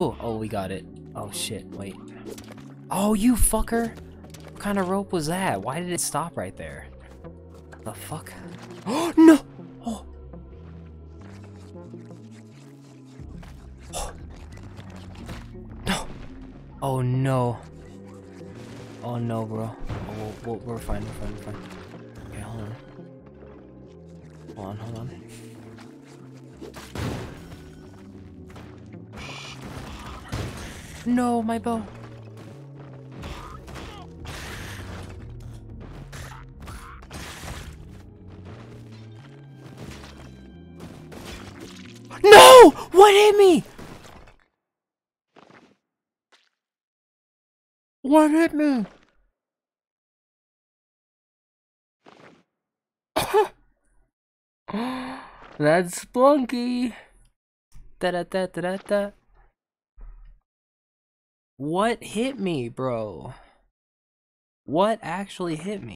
Oh, we got it. Oh shit, wait. Oh, you fucker! What kind of rope was that? Why did it stop right there? The fuck? Oh no! Oh. Oh. No! Oh no! Oh no, bro. Oh, we're fine. We're fine. Okay, hold on. No, my bow. No! What hit me? What hit me? That's Spelunky. Da-da-da-da-da-da. What hit me, bro? What actually hit me?